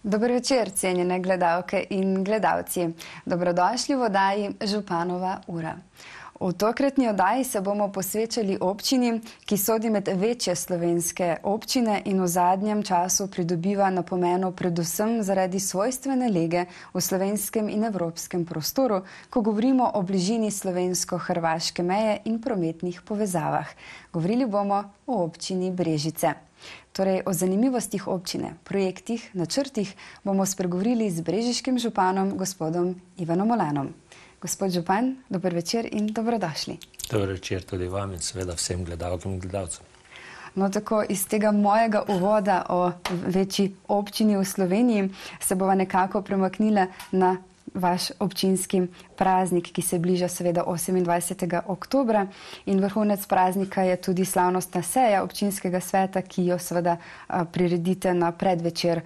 Dober večer, cenjene gledalke in gledalci. Dobrodošli v oddaji Županova ura. V tokratni oddaji se bomo posvečali občini, ki sodi med večje slovenske občine in v zadnjem času pridobiva na pomenu predvsem zaradi svojstvene lege v slovenskem in evropskem prostoru, ko govorimo o bližini slovensko-hrvaške meje in prometnih povezavah. Govorili bomo o občini Brežice. Torej, o zanimivostih občine, projektih, načrtih bomo spregovorili z brežiškim županom, gospodom Ivanom Olanom. Gospod župan, dober večer in dobrodošli. Dober večer tudi vam in seveda vsem gledalkam in gledalcem. No, tako iz tega mojega uvoda o večji občini v Sloveniji se bova nekako premaknila na vaš občinski praznik, ki se bliža seveda 28. oktobra in vrhunec praznika je tudi slavnostna seja občinskega sveta, ki jo seveda priredite na predvečer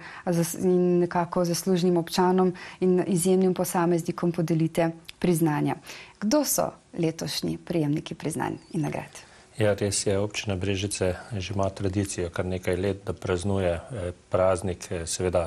in nekako zaslužnim občanom in izjemnim posameznikom podelite priznanja. Kdo so letošnji prejemniki priznanj in nagrad? Ja, res je, občina Brežice že ima tradicijo kar nekaj let, da praznuje praznik. Seveda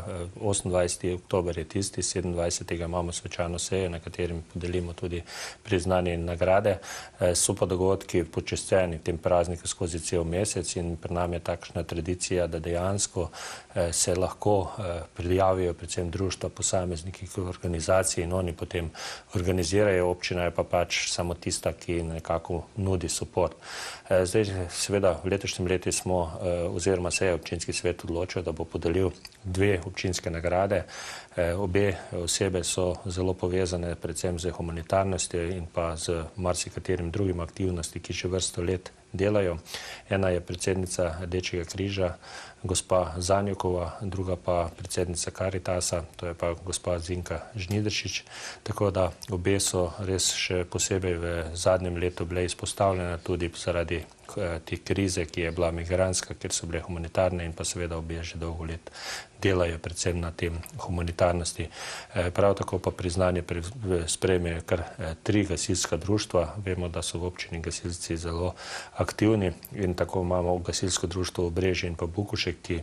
28. oktober je tisti, 27. imamo svečano sejo, na katerim podelimo tudi priznanje in nagrade. So pa dogodki počasteni tem prazniku skozi cel mesec in pri nam je takšna tradicija, da dejansko se lahko prijavijo predvsem društva, posamezniki, organizacije in oni potem organizirajo. Občina je pa pač samo tista, ki nekako nudi suport. Zdaj, seveda, v letošnjem letu smo, oziroma se je občinski svet odločil, da bo podelil dve občinske nagrade. Obe osebe so zelo povezane predvsem z humanitarnostjo in pa z marsikaterim drugim aktivnosti, ki že vrsto let delajo. Ena je predsednica Rdečega križa, gospa Zanjukova, druga pa predsednica Karitasa, to je pa gospa Zinka Žnidršič. Tako da obe so res še posebej v zadnjem letu bile izpostavljene tudi zaradi te krize, ki je bila migranska, ker so bile humanitarne in pa seveda obe že dolgo let delajo predvsem na tem humanitarnosti. Prav tako pa priznanje sprejmejo kar 3 gasilska društva. Vemo, da so v občini gasilci zelo aktivni in tako imamo gasilsko društvo v Breži in pa Bukušek, ki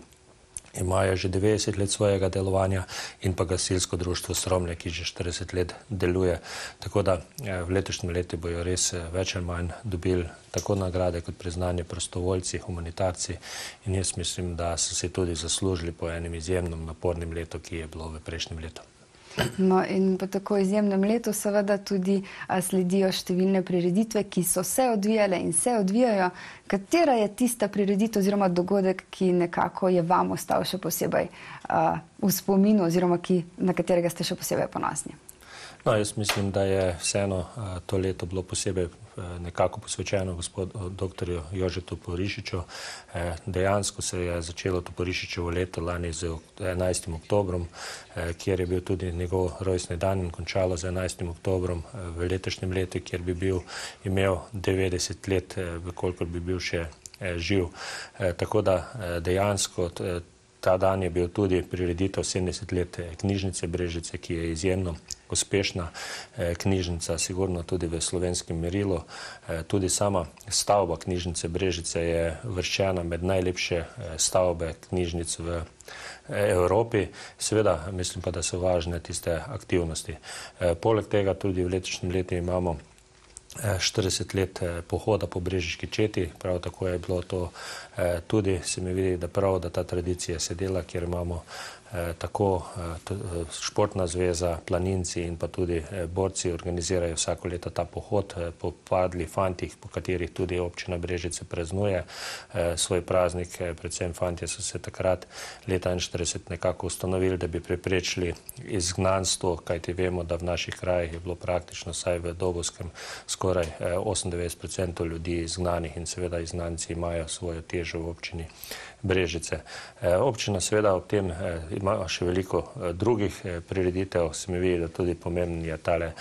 imajo že 90 let svojega delovanja in pa gasilsko društvo Sromlje, ki že 40 let deluje. Tako da v letošnjem letu bojo res več ali manj dobili tako nagrade kot priznanje prostovoljci, humanitarci in jaz mislim, da so se tudi zaslužili po enem izjemnem napornem letu, ki je bilo v prejšnjem letu. No in po tako izjemnem letu seveda tudi sledijo številne prireditve, ki so se odvijale in se odvijajo. Katera je tista prireditev oziroma dogodek, ki nekako je vam ostal še posebej v spominu oziroma na katerega ste še posebej ponosni? No, jaz mislim, da je vseeno to leto bilo posebej nekako posvečeno gospodu doktorju Jožetu Toporišiču. Dejansko se je začelo Toporišičevo leto lani z 11. oktobrom, kjer je bil tudi njegov rojstni dan in končalo z 11. oktobrom v letošnjem letu, kjer bi imel 90 let, kolikor bi bil še živ. Tako da dejansko ta dan je bil tudi prireditev 70 let knjižnice Brežice, ki je izjemno uspešna knjižnica, sigurno tudi v slovenskem merilu. Tudi sama stavba knjižnice Brežice je vrščena med najlepše stavbe knjižnic v Evropi. Seveda, mislim pa, da so važne tiste aktivnosti. Poleg tega tudi v letošnjem letu imamo 40 let pohoda po Brežiški četi, prav tako je bilo to tudi, se mi vidi, da prav, da ta tradicija se dela, kjer imamo tako športna zveza, planinci in pa tudi borci organizirajo vsako leto ta pohod po padlih fantih, po katerih tudi občina Brežice praznuje svoj praznik. Predvsem fantje so se takrat leta 1941 nekako ustanovili, da bi preprečili izgnanstvo, kajti vemo, da v naših krajih je bilo praktično vsaj v Dobovskem skoraj 98% ljudi izgnanih in seveda izgnanci imajo svojo težo v občini Brežice. Občina seveda ob tem ima še veliko drugih prireditev. Se mi vidi, da tudi pomemben je tale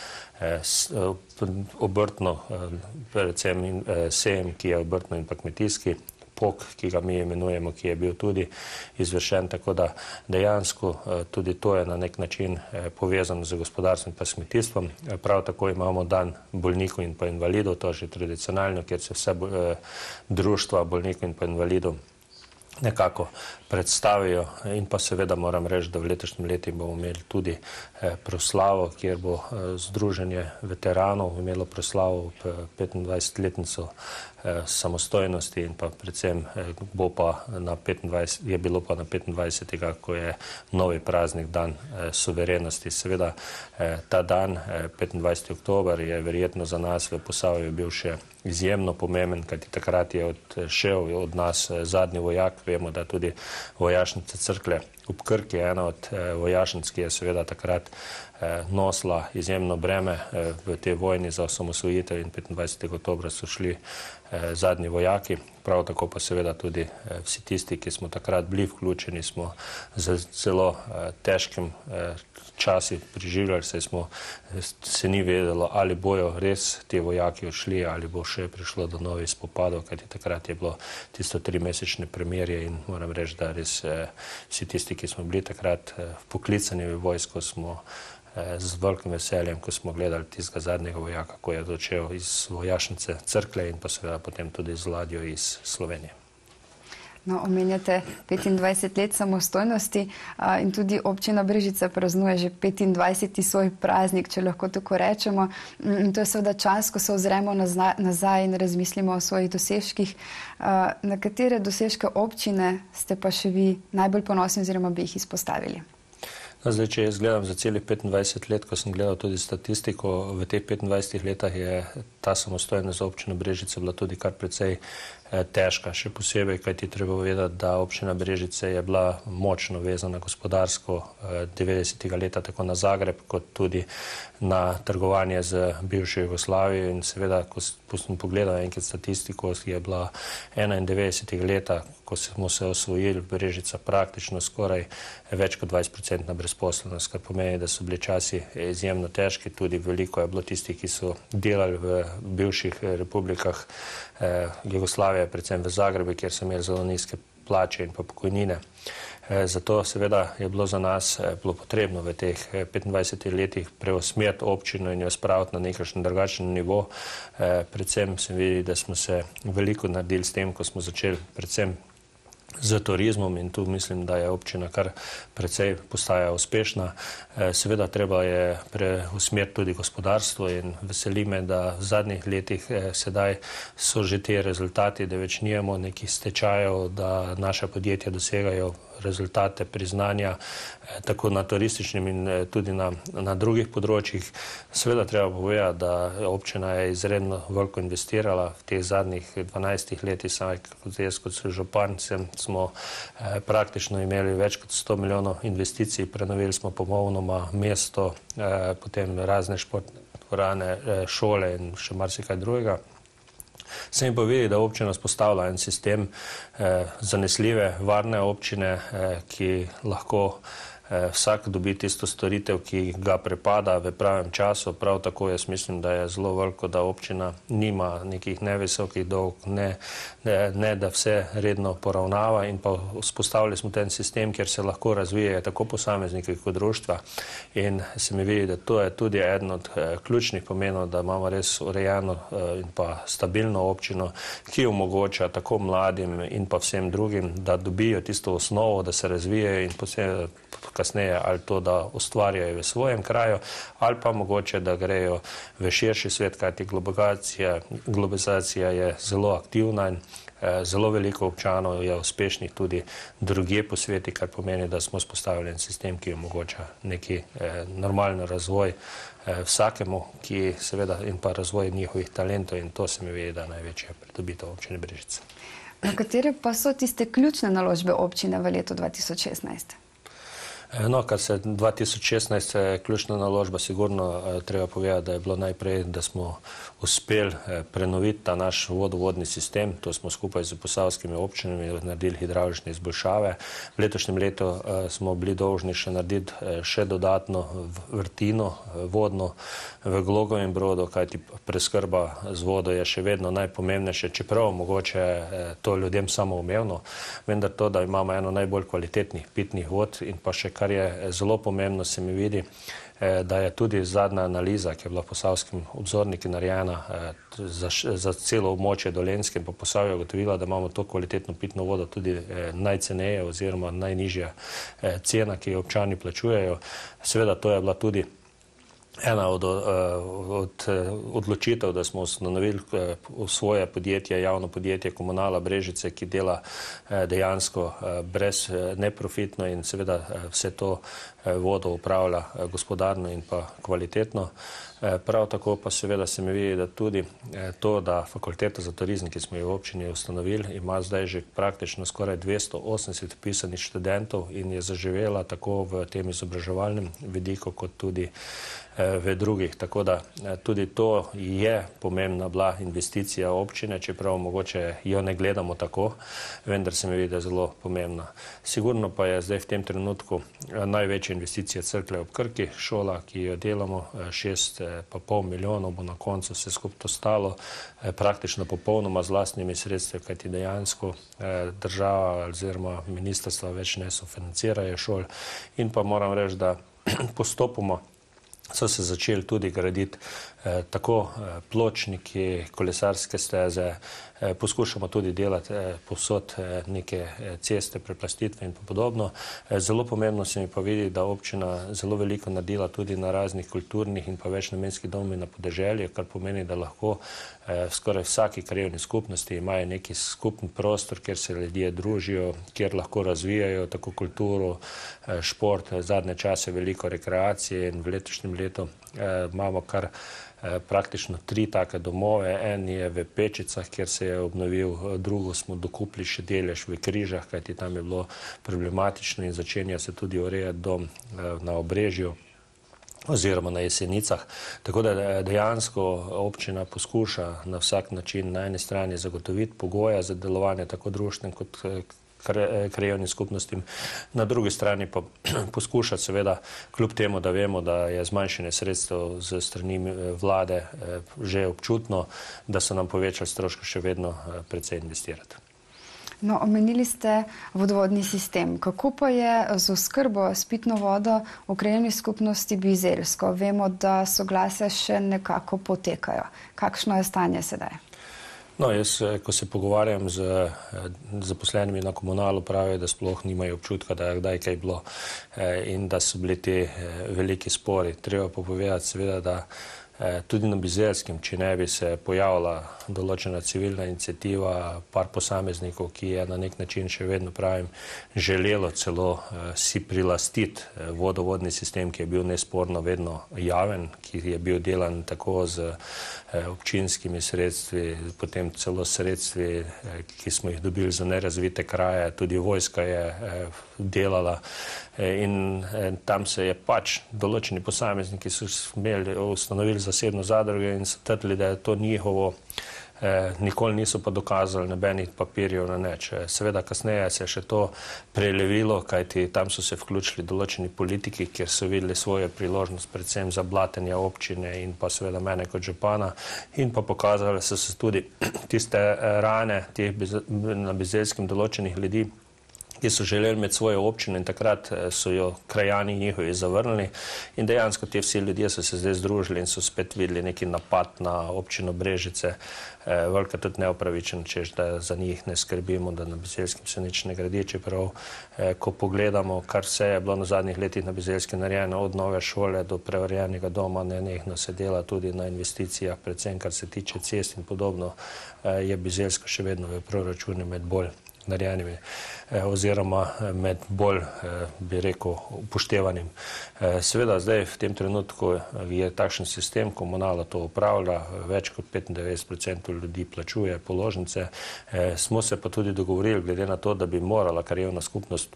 obrtno, predvsem sejem, ki je obrtno in pa kmetijski, POK, ki ga mi imenujemo, ki je bil tudi izvršen, tako da dejansko tudi to je na nek način povezano z gospodarstvom in pa s kmetijstvom. Prav tako imamo dan bolnikov in pa invalidov, to je že tradicionalno, kjer se vse društva bolnikov in pa invalidov nekako predstavijo in pa seveda moram reči, da v letošnjem letu bomo imeli tudi proslavo, kjer bo Združenje veteranov imelo proslavo 25-letnico samostojnosti in pa predvsem je bilo pa na 25. ko je novi praznik dan suverenosti. Seveda ta dan, 25. oktober, je verjetno za nas v Posavju bil še izjemno pomemben, kajti takrat je odšel od nas zadnji vojak. Vemo, da tudi vojašnica Cerklje ob Krki je ena od vojašnic, ki je seveda takrat nosila izjemno breme v tej vojni za osamosvojitev, in 25. oktobra so šli zadnji vojaki. Prav tako pa seveda tudi vsi tisti, ki smo takrat bili vključeni, smo z zelo težkim časi preživljali, saj se ni vedelo, ali bojo res ti vojaki odšli, ali bo še prišlo do novih spopadov, kajti takrat je bilo tisto 3-mesečne premirje in moram reči, da res vsi tisti, ki smo bili takrat poklicani v vojsko, smo z velikim veseljem, ko smo gledali tistega zadnjega vojaka, ko je odšel iz vojašnice Cerklje in pa seveda potem tudi z ladjo iz Slovenije. No, omenjate 25 let samostojnosti in tudi občina Brežice praznuje že 25. svoj praznik, če lahko tako rečemo. In to je seveda čas, ko se ozremo nazaj in razmislimo o svojih dosežkih. Na katere dosežke občine ste pa še vi najbolj ponosni oziroma bi jih izpostavili? Zdaj, če jaz gledam za celih 25 let, ko sem gledal tudi statistiko, v teh 25 letih je ta samostojnost za občino Brežice bila tudi kar precej težka. Še posebej, kaj ti treba vedeti, da občina Brežice je bila močno vezana gospodarsko 90. leta tako na Zagreb, kot tudi na trgovanje z bivšo Jugoslavijo. In seveda, ko sem pogledal enkrat statistiko, je bila 91. leta, ko smo se osvojili, Brežica praktično skoraj več kot 20% brezposelnost, kar pomeni, da so bili časi izjemno težki. Tudi veliko je bilo tistih, ki so delali v bivših republikah Jugoslavije, predvsem v Zagrebu, kjer so imeli zelo nizke plače in pa pokojnine. Zato seveda je bilo za nas potrebno v teh 25 letih preusmeriti občino in jo spraviti na nekakšen drugačen nivo. Predvsem se vidi, da smo se veliko naredili s tem, ko smo začeli predvsem z turizmom, in tu mislim, da je občina kar precej postaja uspešna. Seveda treba je preusmeriti tudi gospodarstvo in veseli me, da v zadnjih letih sedaj so že te rezultati, da več nijemo nekih stečajev, da naša podjetja dosegajo rezultate, priznanja, tako na turističnem in tudi na drugih področjih. Seveda treba povedati, da občina je izredno veliko investirala v teh zadnjih 12 letih. Jaz kot župan smo praktično imeli več kot 100 milijonov investicij, prenovili smo popolnoma mesto, potem razne športne dvorane, šole in še marsikaj drugega. Se mi pa vidi, da občina vzpostavlja en sistem zanesljive, varne občine, ki lahko vsak dobi tisto storitev, ki ga prepada v pravem času. Prav tako jaz mislim, da je zelo veliko, da občina nima nekih nevisokih dolg, ne da vse redno poravnava, in pa vzpostavili smo ten sistem, kjer se lahko razvijajo tako posamezniki kot društva. In se mi vidi, da to je tudi eden od ključnih pomenov, da imamo res urejeno in pa stabilno občino, ki omogoča tako mladim in pa vsem drugim, da dobijo tisto osnovo, da se razvijajo in posebej kasneje ali to, da ustvarjajo v svojem kraju, ali pa mogoče, da grejo v širši svet, kajti globalizacija je zelo aktivna in zelo veliko občanov je uspešnih tudi drugje po svetu, kar pomeni, da smo vzpostavili en sistem, ki omogoča neki normalen razvoj vsakemu, ki seveda in pa razvoj njihovih talentov, in to se mi vidi, da največja pridobitev občine Brežice. Na katere pa so tiste ključne naložbe občine v letu 2016? No, kar se 2016 ključna naložba, sigurno treba povedati, da je bilo najprej, da smo uspeli prenoviti ta naš vodovodni sistem. To smo skupaj z posavskimi občinami naredili hidravlične izboljšave. V letošnjem letu smo bili dolžni še narediti še dodatno vrtino vodno v Glogovem Brodu, kajti preskrba z vodo je še vedno najpomembnejše, čeprav mogoče to ljudem samoumevno, vendar to, da imamo eno najbolj kvalitetnih pitnih vod in pa še, kar je zelo pomembno, se mi vidi, da je tudi zadnja analiza, ki je bila v Posavskem obzorniku narejena za celo območje Dolenjske in pa Posavje, ugotovila, da imamo to kvalitetno pitno vodo tudi najceneje oziroma najnižja cena, ki jo občani plačujejo. Seveda to je bila tudi ena od odločitev, da smo ustanovili svoje podjetje, javno podjetje Komunala Brežice, ki dela dejansko neprofitno in seveda vse to vodo upravlja gospodarno in pa kvalitetno. Prav tako pa seveda se mi vidi, da tudi to, da Fakulteta za turizem, ki smo jo v občini ustanovili, ima zdaj že praktično skoraj 280 vpisanih študentov in je zaživela tako v tem izobraževalnem vidiku, kot tudi v drugih. Tako da tudi to je pomembna bila investicija občine, čeprav mogoče jo ne gledamo tako, vendar se mi vidi, da je zelo pomembna. Sigurno pa je zdaj v tem trenutku največja investicija Cerklje ob Krki, šola, ki jo delamo, 6,5 milijonov bo na koncu vse skupaj stalo, praktično popolnoma z lastnimi sredstvi, kajti dejansko država oziroma ministrstva več ne sofinancirajo šol. In pa moram reči, da postopoma so se začeli tudi graditi tako pločniki, kolesarske steze, poskušamo tudi delati povsod neke ceste, preplastitve in podobno. Zelo pomembno se mi pa vidi, da občina zelo veliko naredila tudi na raznih kulturnih in pa večnamenskih domih na podeželju, kar pomeni, da lahko skoraj vsaki krajevni skupnosti imajo neki skupen prostor, kjer se ljudje družijo, kjer lahko razvijajo tako kulturo, šport, zadnje čase veliko rekreacije in v letošnjem letu imamo kar praktično 3 take domove. En je v Pečicah, kjer se je obnovil, drugo smo dokupili še delež v Križah, kajti tam je bilo problematično in začenja se tudi urejati dom na Obrežju oziroma na Jesenicah. Tako da dejansko občina poskuša na vsak način na eni strani zagotoviti pogoje za delovanje tako društven kot krajevnim skupnostim, na drugi strani pa poskušati seveda, kljub temu, da vemo, da je zmanjšanje sredstev z strani vlade že občutno, da so nam povečali stroške, še vedno precej investirati. No, omenili ste vodovodni sistem. Kako pa je z oskrbo s pitno vodo v krajevni skupnosti Bizeljsko? Vemo, da soglasja še nekako potekajo. Kakšno je stanje sedaj? No, jaz, ko se pogovarjam z zaposlenimi na Komunalu, pravijo, da sploh nimajo občutka, da je kdaj kaj bilo in da so bili ti veliki spori. Treba pa povedati seveda, da tudi na Bizeljskem, če ne bi se pojavila določena civilna iniciativa, par posameznikov, ki je na nek način še vedno, pravim, želelo celo si prilastiti vodovodni sistem, ki je bil nesporno vedno javen, ki je bil delan tako z občinskimi sredstvi, potem celo sredstvi, ki smo jih dobili za nerazvite kraje, tudi vojska je delala in tam se je pač določeni posamezniki so ustanovili zasebno zadruge in so trdili, da je to njihovo, nikoli niso pa dokazali nobenih papirjev na nič. Seveda kasneje se je še to prelevilo, kajti tam so se vključili določeni politiki, kjer so videli svojo priložnost predvsem za blatenje občine in pa seveda mene kot župana in pa pokazali so se tudi tiste rane na Bizeljskem določenih ljudi, ki so želeli imeti svojo občino in takrat so jo krajani njihovi zavrnili in dejansko ti vsi ljudje so se zdaj združili in so spet videli neki napad na občino Brežice, velika tudi neopravičen, češ da za njih ne skrbimo, da na Bizeljskem se nič ne gradi, čeprav ko pogledamo, kar vse je bilo na zadnjih letih na Bizeljskem narejeno, od nove šole do preurejenega doma, nenehno se dela tudi na investicijah, predvsem kar se tiče cest in podobno, je Bizeljsko še vedno v proračunu med bolj narejenimi oziroma med bolj, bi rekel, upoštevanim. Seveda zdaj v tem trenutku je takšen sistem, Komunala to upravlja, več kot 95% ljudi plačuje položnice. Smo se pa tudi dogovorili, glede na to, da bi morala krajevna skupnost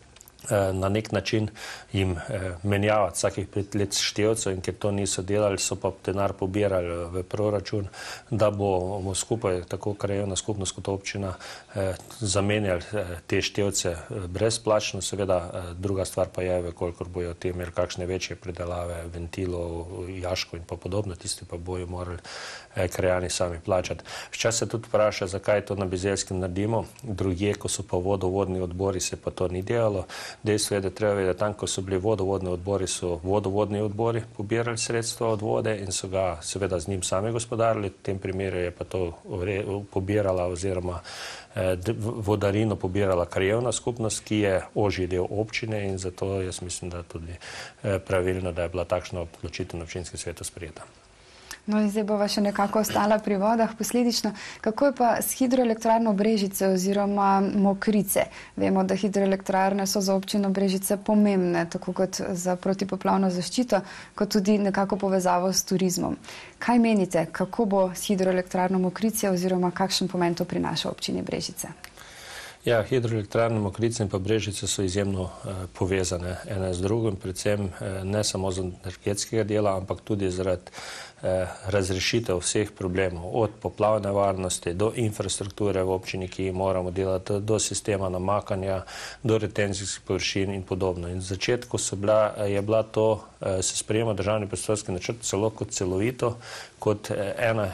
na nek način jim menjavati vsakih 5 let števcev in ker to niso delali, so pa denar pobirali v proračun, da bomo skupaj, tako krajevna skupnost kot občina, zamenjali te števce brezplačno. Seveda druga stvar pa je, kolikor bojo te imeli kakšne večje predelave, ventilov, jaško in pa podobno, tisti pa bojo morali krajani sami plačati. Včasih se tudi vpraša, zakaj to na Bizeljskem naredimo, drugje, ko so pa vodovodni odbori, se pa to ni delalo. Dejstvo je, da treba vedeti, tam, ko so bili vodovodni odbori, so vodovodni odbori pobirali sredstva od vode in so ga seveda z njim sami gospodarili. V tem primeru je pa to pobirala oziroma vodarino pobirala krajevna skupnost, ki je ožji del občine in zato jaz mislim, da tudi pravilno, da je bila takšna odločitev na občinskem svetu sprejeta. No in zdaj bova še nekako ostala pri vodah. Posledično, kako je pa s hidroelektrarno Brežice oziroma Mokrice? Vemo, da hidroelektrarne so za občino Brežice pomembne, tako kot za protipoplavno zaščito, kot tudi nekako povezavo s turizmom. Kaj menite, kako bo s hidroelektrarno Mokrice oziroma kakšen pomen to prinaša občini Brežice? Ja, hidroelektrarne Mokrice in pa Brežice so izjemno povezane ene z drugim, predvsem ne samo z energetskega dela, ampak tudi zaradi razrešitev vseh problemov, od poplavne varnosti do infrastrukture v občini, ki moramo delati, do sistema namakanja, do retenzijskih površin in podobno. In v začetku je bila to, se sprejema državni prostorski načrt celo kot celovito, kot ena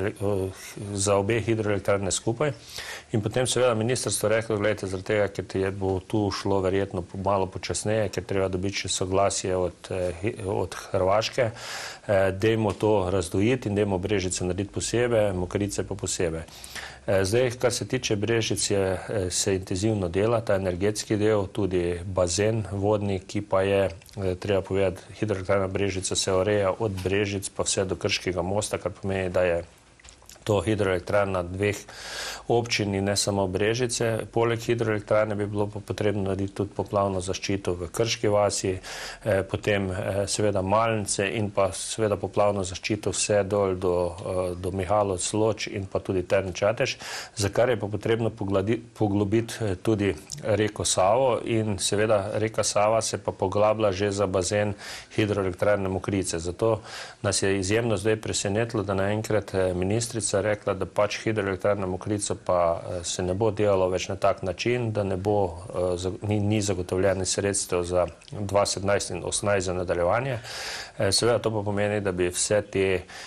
za obe hidroelektrarne skupaj. In potem seveda ministrstvo reklo, gledajte, zaradi tega, ker bo tu šlo verjetno malo počasneje, ker treba dobiti še soglasje od Hrvaške, dajmo to razdvojiti in dajmo Brežice narediti posebej, Mokrice pa posebej. Zdaj, kar se tiče Brežic, se intenzivno dela ta energetski del, tudi bazen vodni, ki pa je, treba povedati, hidroelektrarna Brežica se ureja od Brežic pa vse do Krškega mosta, kar pomeni, da je to hidroelektrarna dveh občin in ne samo Brežice. Poleg hidroelektrarne bi bilo potrebno narediti tudi poplavno zaščito v Krški vasi, potem seveda Malnice in pa seveda poplavno zaščito vse dol do Mihalovc, Loč in pa tudi Term Čatež, za kar je pa potrebno poglobiti tudi reko Savo in seveda reka Sava se pa poglablja že za bazen hidroelektrarne Mokrice. Zato nas je izjemno zdaj presenetilo, da naenkrat ministrica rekla, da pač hidroelektrarna Mokrica pa se ne bo delalo več na tak način, da ne bo, ni zagotovljenih sredstev za 2017 in 2018 za nadaljevanje. Seveda to pa pomeni, da bi vse te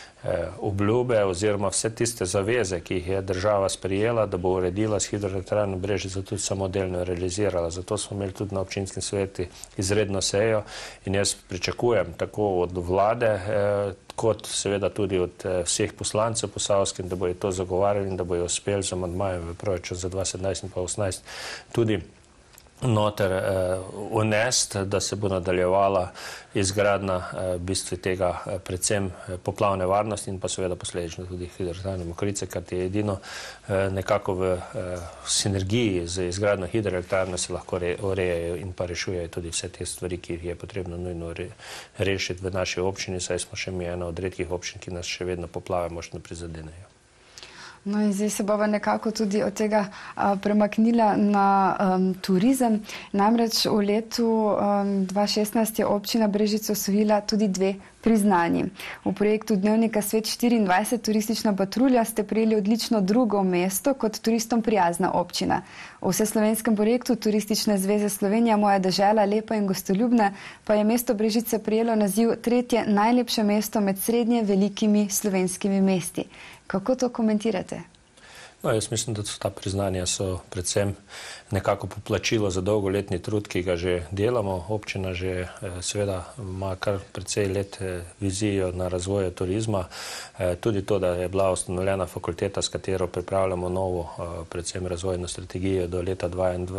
obljube oziroma vse tiste zaveze, ki jih je država sprejela, da bo uredila s hidroelektrarno Brežice, tudi samodelno realizirala. Zato smo imeli tudi na občinskem svetu izredno sejo in jaz pričakujem tako od vlade, kot seveda tudi od vseh poslancev posavskim, da bojo to zagovarjali in da bojo uspeli z amandmajem v proračun za 2017 in pa 2018 tudi noter unesti, da se bo nadaljevala izgradnja v bistvu tega predvsem poplavne varnosti in pa seveda posledično tudi hidroelektrarne Mokrice, kar je edino nekako v sinergiji z izgradnjo hidroelektrarne se lahko urejajo in pa rešujejo tudi vse te stvari, ki jih je potrebno nujno rešiti v naši občini, saj smo še mi ena od redkih občin, ki nas še vedno poplave močno prizadenejo. No in zdaj se bova nekako tudi od tega premaknila na turizem. Namreč v letu 2016 je občina Brežice osvojila tudi 2 priznanji. V projektu Dnevnika Svet 24 Turistična patrulja ste prejeli odlično 2. mesto kot turistom prijazna občina. V vseslovenskem projektu Turistične zveze Slovenija Moja dežela, lepa in gostoljubna pa je mesto Brežice prejelo naziv 3. najlepše mesto med srednje velikimi slovenskimi mesti. Kako to komentirate? No, jaz mislim, da ta priznanja so predvsem nekako poplačilo za dolgoletni trud, ki ga že delamo. Občina že seveda ima kar precej let vizijo na razvoju turizma. Tudi to, da je bila ustanovljena fakulteta, s katero pripravljamo novo predvsem razvojno strategijo do leta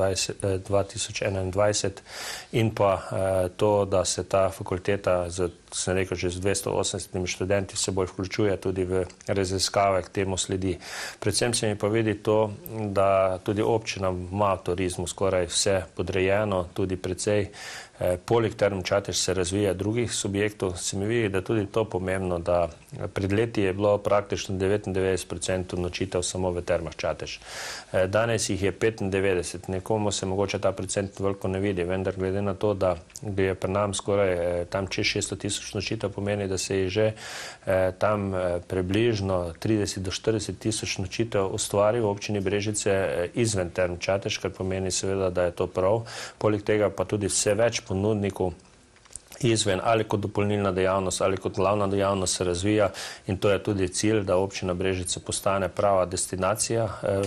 2021 in pa to, da se ta fakulteta sem rekel, že z 280 študenti se bolj vključuje tudi v raziskave, k temu sledi. Predvsem se mi pa vidi to, da tudi občina ima v turizmu skoraj vse podrejeno, tudi precej. Poleg Term Čatež se razvija drugih subjektov. Se mi vidi, da tudi to pomembno, da pred leti je bilo praktično 99% nočitev samo v Termah Čatež. Danes jih je 95. Nekomu se mogoče ta procent veliko ne vidi, vendar glede na to, da je pri nam skoraj tam čez 600 000 nočitev, pomeni, da se je že tam približno 30 do 40 000 nočitev ustvari v občini Brežice izven Term Čatež, kar pomeni seveda, da je to prav. Poleg tega pa tudi vse več ponudnikov izven ali kot dopolnilna dejavnost ali kot glavna dejavnost se razvija in to je tudi cilj, da občina Brežice postane prava destinacija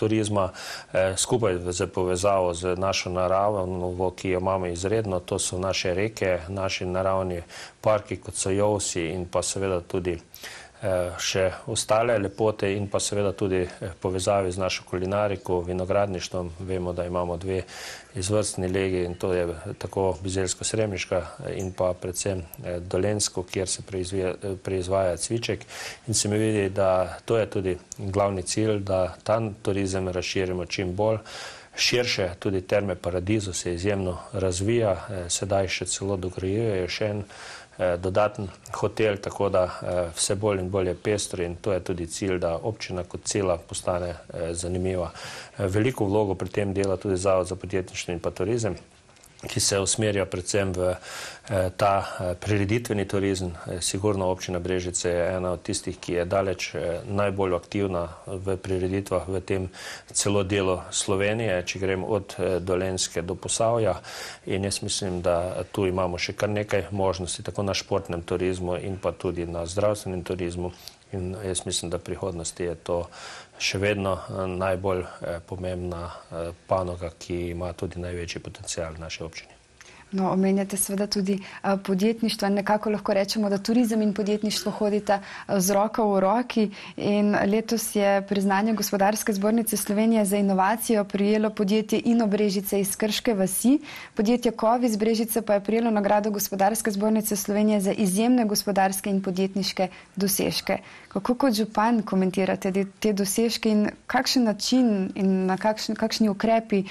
turizma, skupaj z povezavo z našo naravo, ki jo imamo izredno, to so naše reke, naši naravni parki, kot so Jovsi in pa seveda tudi še ostale lepote in pa seveda tudi povezavi z našo kulinariko, vinogradništvom. Vemo, da imamo dve izvrstni legi in to je tako Bizeljsko-Sremniška in pa predvsem Dolenjsko, kjer se proizvaja cviček. In se mi vidi, da to je tudi glavni cilj, da ta turizem razširimo čim bolj. Širše, tudi Terme Paradiso se izjemno razvija, sedaj še celo dograjujejo še en dodaten hotel, tako da vse bolj in bolj je pestro in to je tudi cilj, da občina kot cela postane zanimiva. Veliko vlogo pri tem dela tudi Zavod za podjetništvo in pa turizem, ki se usmerja predvsem v ta prireditveni turizem. Sigurno občina Brežice je ena od tistih, ki je daleč najbolj aktivna v prireditvah v tem celo delu Slovenije, če gremo od Dolenjske do Posavja. In jaz mislim, da tu imamo še kar nekaj možnosti, tako na športnem turizmu in pa tudi na zdravstvenem turizmu. In jaz mislim, da v prihodnosti je to še vedno najbolj pomembna panoga, ki ima tudi največji potencial v naši občini. No, omenjate seveda tudi podjetništvo in nekako lahko rečemo, da turizem in podjetništvo hodita z roko v roki in letos je priznanje Gospodarske zbornice Slovenije za inovacijo prejelo podjetje Ino Brežice iz Krške vasi. Podjetje Kovi iz Brežice pa je prejelo nagrado Gospodarske zbornice Slovenije za izjemne gospodarske in podjetniške dosežke. Kako kot župan komentirate te dosežke in kakšen način in s kakšnimi ukrepi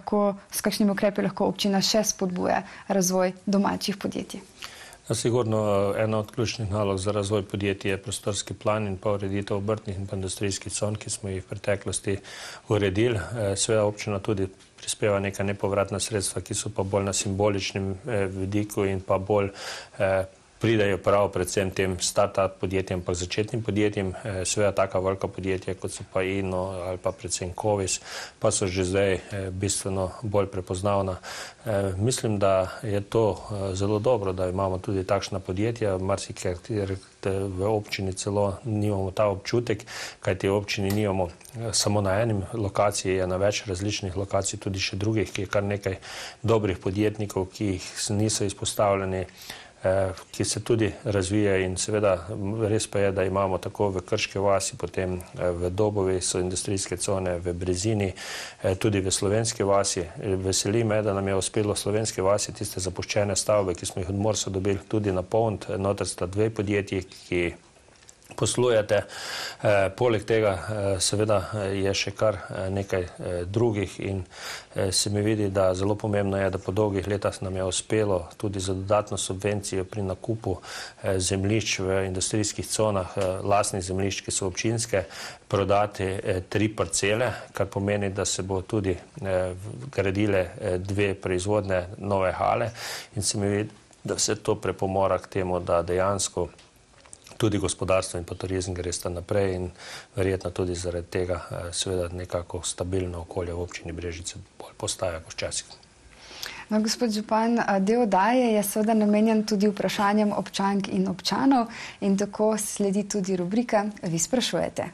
lahko občina še spodbuja razvoj domačih podjetij? Sigurno ena od ključnih nalog za razvoj podjetij je prostorski plan in pa ureditev obrtnih in pa industrijskih con, ki smo jih v preteklosti uredili. Seveda občina tudi prispeva neka nepovratna sredstva, ki so pa bolj na simboličnem vidiku in pa bolj pridajo prav predvsem tem start-up podjetjem, pa začetnim podjetjem. Seveda taka velika podjetja, kot so pa Ino ali pa predvsem Kovis, pa so že zdaj bistveno bolj prepoznavna. Mislim, da je to zelo dobro, da imamo tudi takšna podjetja. Marsikaj v občini celo nimamo ta občutek, kajti v občini nimamo samo na enem lokaciji, je na več različnih lokacij, tudi še drugih, ki je kar nekaj dobrih podjetnikov, ki niso izpostavljeni, ki se tudi razvija in seveda res pa je, da imamo tako v Krški vasi, potem v Dobovi so industrijske cone, v Brezini, tudi v Slovenski vasi. Veseli me, da nam je uspelo v Slovenski vasi tiste zapuščene stavbe, ki smo jih od Morsa dobili, tudi napolniti. Noter sta dve podjetji, ki poslujete. Poleg tega seveda je še kar nekaj drugih in se mi vidi, da zelo pomembno je, da po dolgih letah nam je uspelo tudi za dodatno subvencijo pri nakupu zemljišč v industrijskih conah, lastnih zemljišč, ki so občinske, prodati 3 parcele, kar pomeni, da se bo tudi gradile 2 proizvodne nove hale in se mi vidi, da vse to prepomora k temu, da dejansko tudi gospodarstvo in pa turizem gresta naprej in verjetno tudi zaradi tega seveda nekako stabilno okolje v občini Brežice bolj postaja kot včasih. No, gospod župan, del oddaje je seveda namenjen tudi vprašanjem občank in občanov in tako sledi tudi rubrika Vi sprašujete.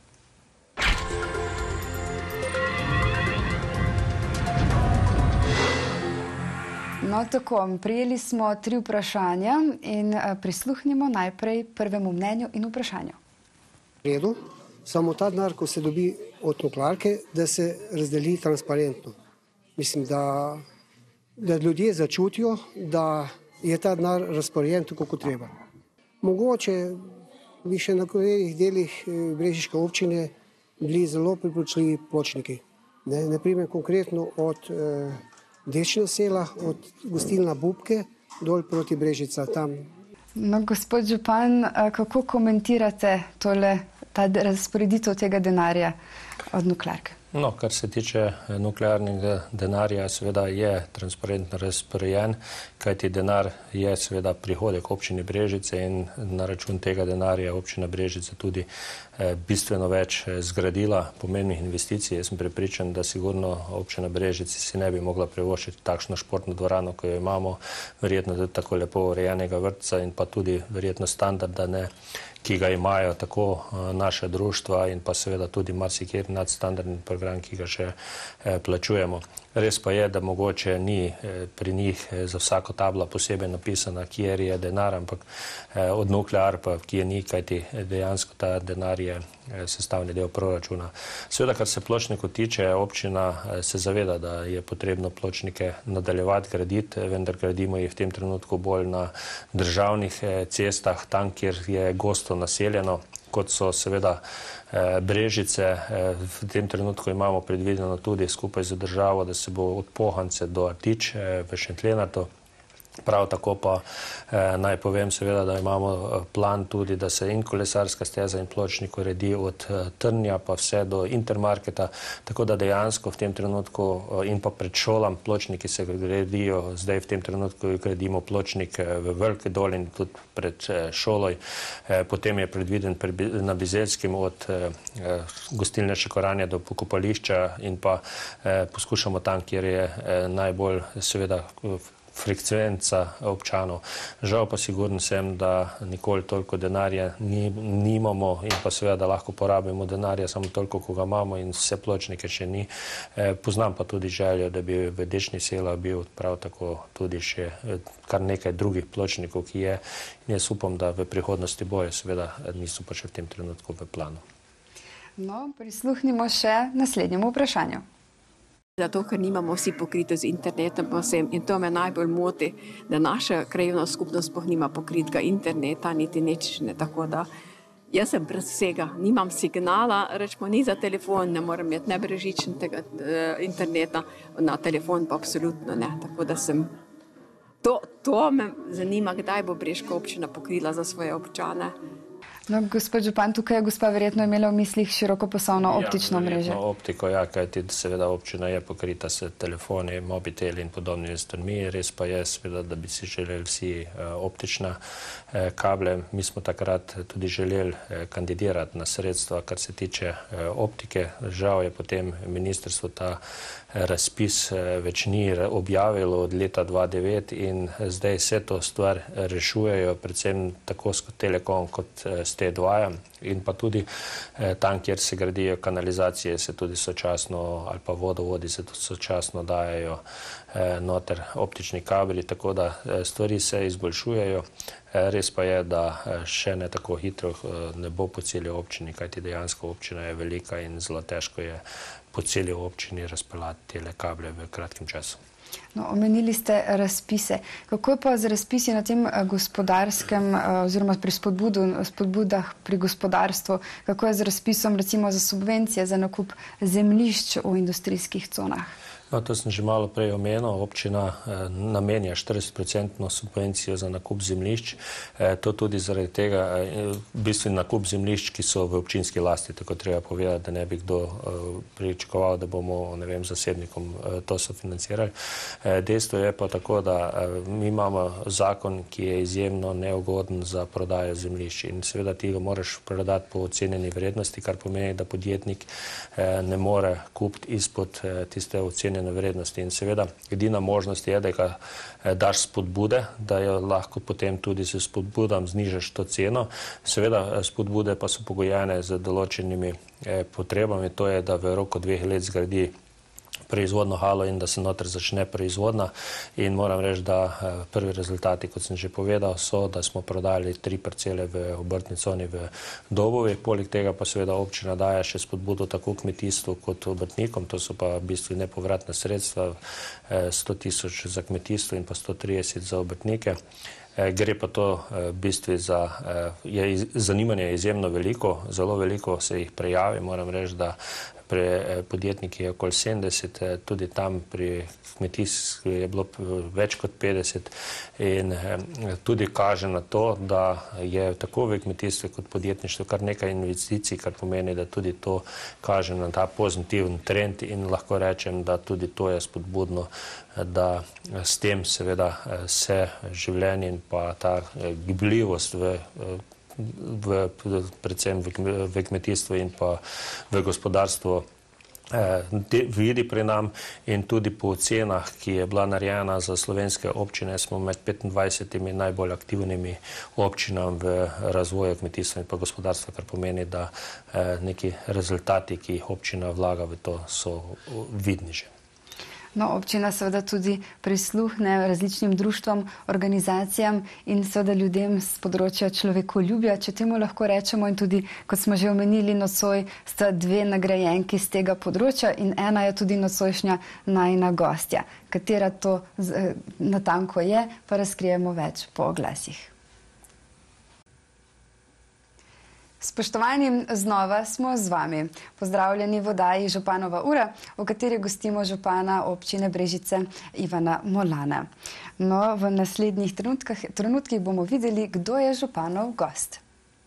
No, tako, prijeli smo 3 vprašanja in prisluhnimo najprej prvemu mnenju in vprašanju. Redu, samo ta denar, ko se dobi od nuklearke, da se razdeli transparentno. Mislim, da ljudje začutijo, da je ta denar razporejen tako, kot treba. Mogoče bi še na katerih delih brežiške občine bili zelo priporočljivi pločniki. Naprimer, konkretno od Dečna sela, od gostilna Bubke, dol proti Brežica, tam. No, gospod župan, kako komentirate ta razporeditev tega denarja od nuklearke? No, kar se tiče nuklearnega denarja, seveda je transparentno razporejen, kajti denar je seveda prihodek občine Brežice in na račun tega denarja občina Brežice tudi bistveno več zgradila pomembnih investicij. Jaz sem prepričan, da sigurno občina Brežice si ne bi mogla privoščiti takšno športno dvorano, ko jo imamo, verjetno tudi tako lepo urejenega vrtca in pa tudi verjetno standarda ne, ki ga imajo tako naše društva in pa seveda tudi marsikjer nadstandardni program, ki ga še plačujemo. Res pa je, da mogoče ni pri njih za vsako tablo posebej napisana, kjer je denar, ampak od nuklear pa kje ni, kajti dejansko ta denar je sestavni del proračuna. Seveda, kar se pločnikov tiče, občina se zaveda, da je potrebno pločnike nadaljevati graditi, vendar gradimo jih v tem trenutku bolj na državnih cestah, tam, kjer je gosto naseljeno, kot so seveda Brežice. V tem trenutku imamo predvideno tudi skupaj z državo, da se bo od Pohance do Artič v Šentlenartu. Prav tako pa naj povem seveda, da imamo plan tudi, da se in kolesarska steza in pločnik uredi od Trnja pa vse do Intermarketa, tako da dejansko v tem trenutku in pa pred šolam pločniki se gradijo, zdaj v tem trenutku gradimo pločnik v Veliki Dolini tudi pred šoloj, potem je predviden na Bizelskem od gostilne Šekoranje do pokopališča in pa poskušamo tam, kjer je najbolj seveda frekvenca občanov. Žal pa sigurno sem, da nikoli toliko denarja nimamo in pa seveda, da lahko porabimo denarja samo toliko, ko ga imamo in vse pločnike še ni. Poznam pa tudi željo, da bi v Dečni Sela bil prav tako tudi še kar nekaj drugih pločnikov, ki je. In jaz upam, da v prihodnosti bojo, seveda niso pa še v tem trenutku v planu. No, prisluhnimo še naslednjemu vprašanju. Zato, ker nimamo vsi pokrito z internetom posem in to me najbolj moti, da naša krajevna skupnost sploh nima pokritega interneta, niti nič ne, tako da jaz sem brez vsega, nimam signala, rečemo, ni za telefon, ne morem imeti nebrežičnega interneta, na telefon pa absolutno ne, tako da sem, to me zanima, kdaj bo Brežiška občina pokrila za svoje občane. No, gospod župan, tukaj je gospa verjetno imela v mislih širokopasovno optično mrežo. Ja, optiko, ja, kajti seveda občina je pokrita s telefoni, mobiteli in podobnimi stvarmi. Res pa je seveda, da bi si želeli vsi optična kable. Mi smo takrat tudi želeli kandidirati na sredstva, kar se tiče optike. Žal je potem ministrstvo ta razpis več ni objavilo od leta 2009 in zdaj vse to stvar rešujejo, predvsem tako s Telekom kot s T2 in pa tudi tam, kjer se gradijo kanalizacije, se tudi sočasno ali pa vodovodi se tudi sočasno dajajo noter optični kabli, tako da stvari se izboljšujejo. Res pa je, da še ne tako hitro ne bo po celi občini, kajti dejansko občina je velika in zelo težko je po celi občini razpeljati tele kable v kratkem času. No, omenili ste razpise. Kako je pa z razpisi na tem gospodarskem oziroma pri spodbudah pri gospodarstvu? Kako je z razpisom recimo za subvencije za nakup zemljišč v industrijskih conah? No, to sem že malo prej omenil. Občina namenja 40% subvencijo za nakup zemljišč. To tudi zaradi tega, v bistvu nakup zemljišč, ki so v občinski lasti, tako treba povedati, da ne bi kdo pričakoval, da bomo, ne vem, zasebnikom to sofinancirali. Dejstvo je pa tako, da mi imamo zakon, ki je izjemno neugoden za prodajo zemljišč in seveda ti ga moraš prodati po ocenjeni vrednosti, kar pomeni, da podjetnik ne more kupiti izpod tiste ocenjene vrednosti in seveda edina možnost je, da ga daš spodbude, da jo lahko potem tudi s spodbudam znižaš to ceno. Seveda spodbude pa so pogojene z določenimi potrebami, to je, da v roku 2 let zgradi proizvodno halo in da se noter začne proizvodna in moram reči, da prvi rezultati, kot sem že povedal, so, da smo prodali 3 parcele v obrtni coni v Dobovi. Poleg tega pa seveda občina daje še spodbudo tako kmetijstvu kot obrtnikom, to so pa v bistvu nepovratna sredstva, 100 000 za kmetijstvo in pa 130 za obrtnike. Gre pa to v bistvu za, zanimanje je izjemno veliko, zelo veliko se jih prijavi, moram reči, da pri podjetniki je okoli 70, tudi tam pri kmetijstvu je bilo več kot 50 in tudi kaže na to, da je tako v kmetijstvu kot podjetništvu kar nekaj investicij, kar pomeni, da tudi to kaže na ta pozitiven trend in lahko rečem, da tudi to je spodbudno, da s tem seveda se življenje in pa ta gibljivost predvsem v kmetijstvu in pa v gospodarstvu vidi pri nam in tudi po ocenah, ki je bila narejena za slovenske občine, smo med 25 najbolj aktivnimi občinami v razvoju kmetijstva in pa gospodarstva, kar pomeni, da neki rezultati, ki jih občina vlaga v to, so vidni že. No, občina seveda tudi prisluhne različnim društvom, organizacijam in seveda ljudem z področja človekoljubja, če temu lahko rečemo, in tudi, kot smo že omenili, nocoj sta dve nagrajenki z tega področja in ena je tudi nocojšnja najina gostja. Katera to natanko je, pa razkrijemo več po oglasih. Spoštovani, znova smo z vami. Pozdravljeni v oddaji Županova ura, v kateri gostimo župana občine Brežice Ivana Molana. No, v naslednjih trenutkih bomo videli, kdo je županov gost.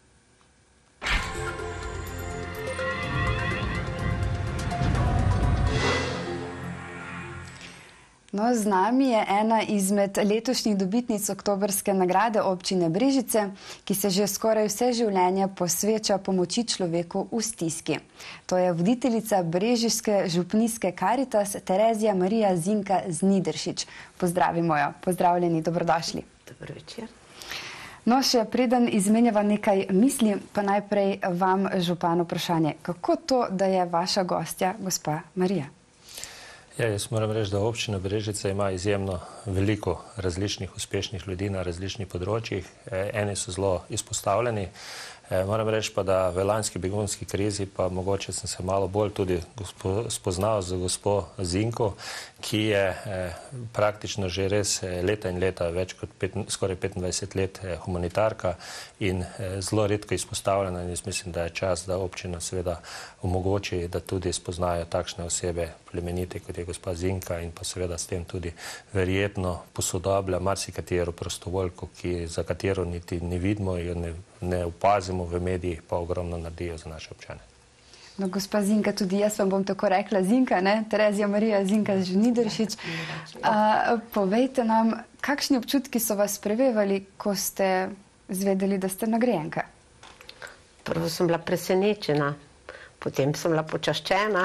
No, z nami je ena izmed letošnjih dobitnic oktobrske nagrade občine Brežice, ki se že skoraj vse življenje posveča pomoči človeku v stiski. To je voditeljica brežiške župnijske Karitas Terezija Marija Zinka Znideršič. Pozdravimo jo. Pozdravljeni, dobrodošli. Dobro večer. No, še preden izmenjava nekaj misli, pa najprej vam, župan, vprašanje. Kako to, da je vaša gostja gospa Marija? Ja, jaz moram reči, da občina Brežice ima izjemno veliko različnih uspešnih ljudi na različnih področjih. Eni so zelo izpostavljeni. Moram reči pa, da v lanski begunski krizi pa mogoče sem se malo bolj tudi spoznal z gospo Zinko, ki je praktično že res leta in leta, več kot skoraj 25 let humanitarka in zelo redko izpostavljena. In jaz mislim, da je čas, da občina seveda omogoči, da tudi spoznajo takšne osebe plemenite, kot je gospa Zinka, in pa seveda s tem tudi verjetno posodoblja marsikatero prostovoljko, za katero niti ne vidimo, jo ne opazimo v medijih, pa ogromno naredijo za naše občane. No, gospa Zinka, tudi jaz vam bom tako rekla Zinka, ne? Terezija Marija Zinka Znideršič. Povejte nam, kakšni občutki so vas prevevali, ko ste izvedeli, da ste nagrajenka? Prvo sem bila presenečena, potem sem bila počaščena.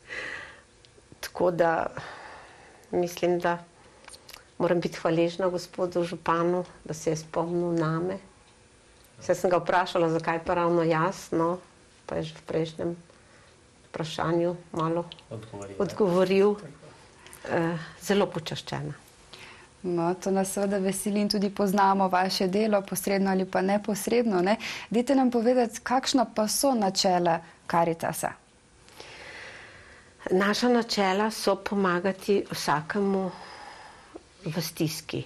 Tako da mislim, da moram biti hvaležna gospodu županu, da se je spomnil name. Vse sem ga vprašala, zakaj pa ravno jaz, no, pa je že v prejšnjem vprašanju malo odgovoril. Zelo počaščena. No, to nas seveda veseli in tudi poznamo vaše delo, posredno ali pa neposredno, ne? Dajte nam povedati, kakšna pa so načela Karitasa? Naša načela so pomagati vsakemu v stiski.